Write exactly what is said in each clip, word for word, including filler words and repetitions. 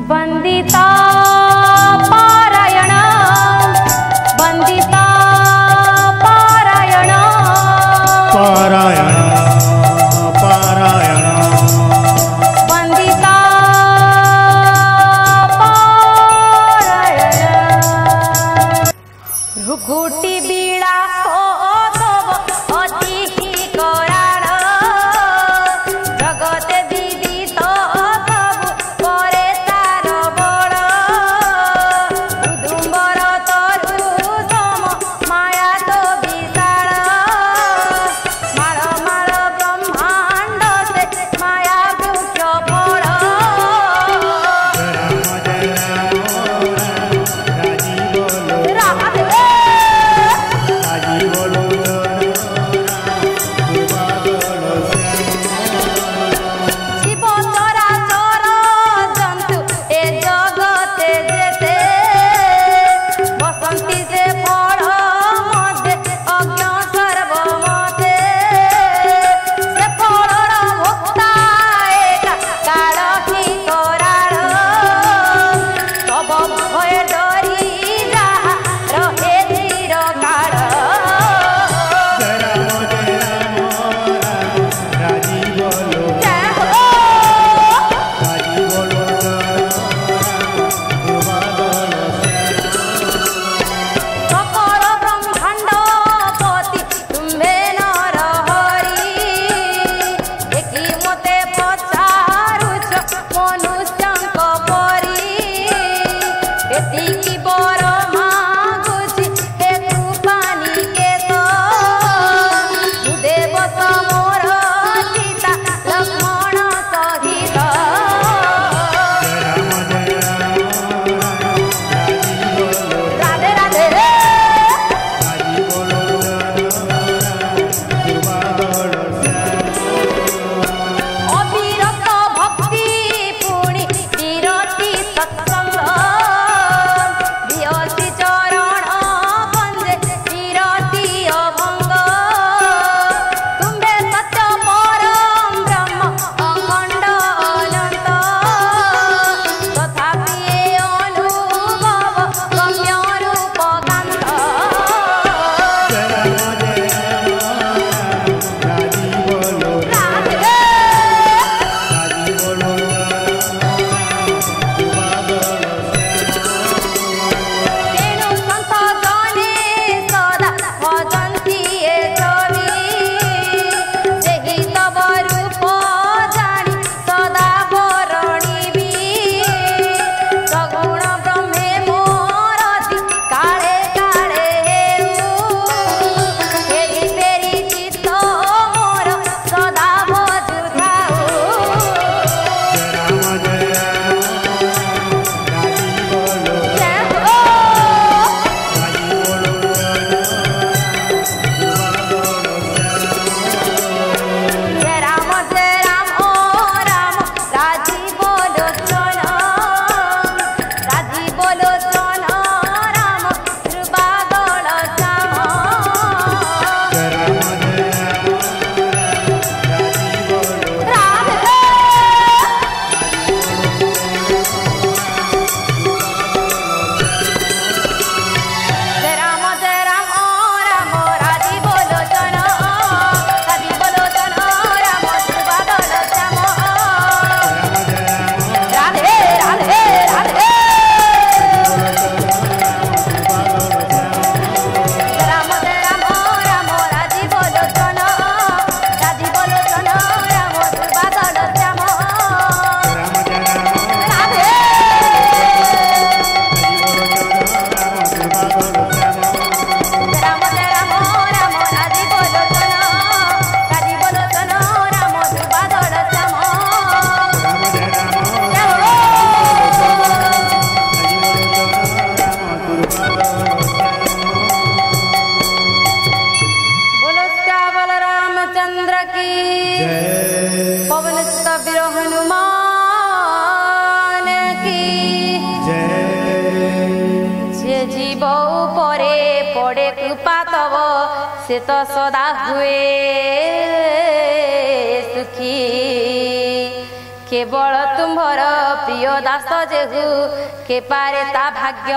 वंदिता पारायण वंदिता पारायण पारायण पारायण वंदिता पारायण भ्रुकुटी बीड़ा अति कराड़ जगते दीदी तो से तो सदा हुए सुखी केवल तुम्भर प्रिय दास जेहु के पारे ता भाग्य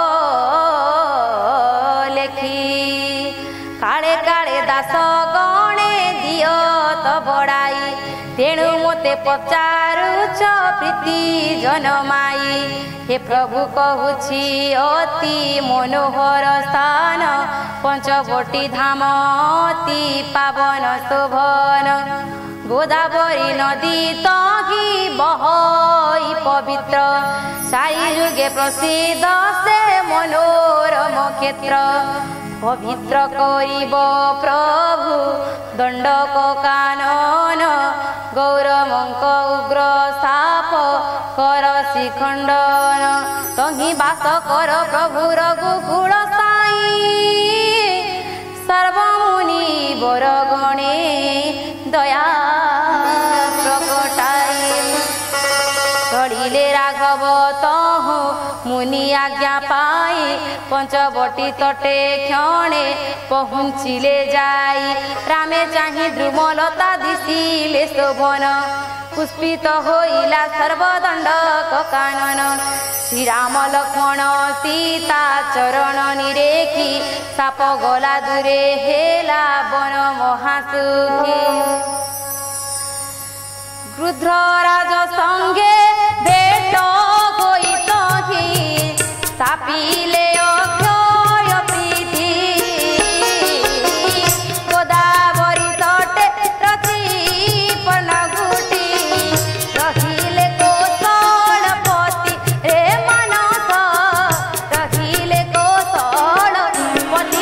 लेखी काले काले दास गणे दियो तो बड़ाई तेणु मते पचारुच प्रीति जनमाई हे प्रभु कहूछि अति मनोहर स्थान पंचवटी धाम अति पावन शोभन गोदावरी नदी तही बहई पवित्र साई जुगे प्रसिद्ध से मनोरम क्षेत्र पवित्र करिब प्रभु दंडक कानन गौरमंक उग्र साप कर शिखंडन तही बास कर प्रभु रघुकुल साई सर्वमुनि बरगणे दया प्रकटाई चढ़िले राघव तहु मुनि आज्ञा पाई पंचवटी तटे क्षणे पहुँचिले जाई रामे चाहि द्रुमलता दिशिले शोभन पुष्पित होइला सर्वदंडक कानन श्री राम लक्ष्मण सीता चरण निरेखी साप गला दूरे हेला वन महासुखी रुद्रराज संगे भेट होई तही सापिले अक्षय प्रीति गोदावरी तटे रची पनगुटी रहिले कौशलपति रे मानस रहिले कौशलपति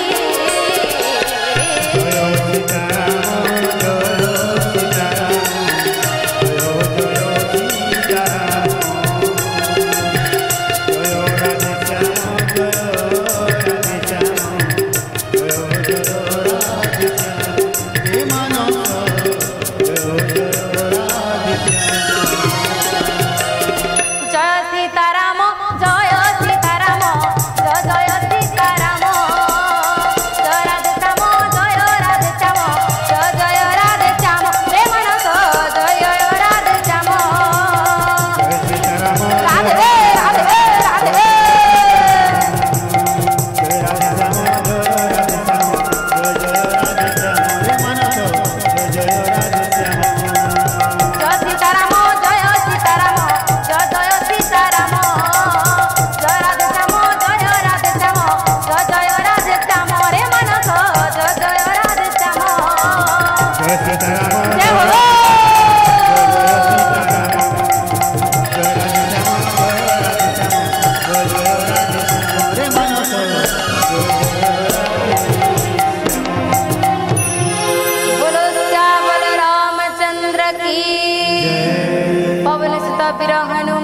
पवन सुत बिरह हनुमान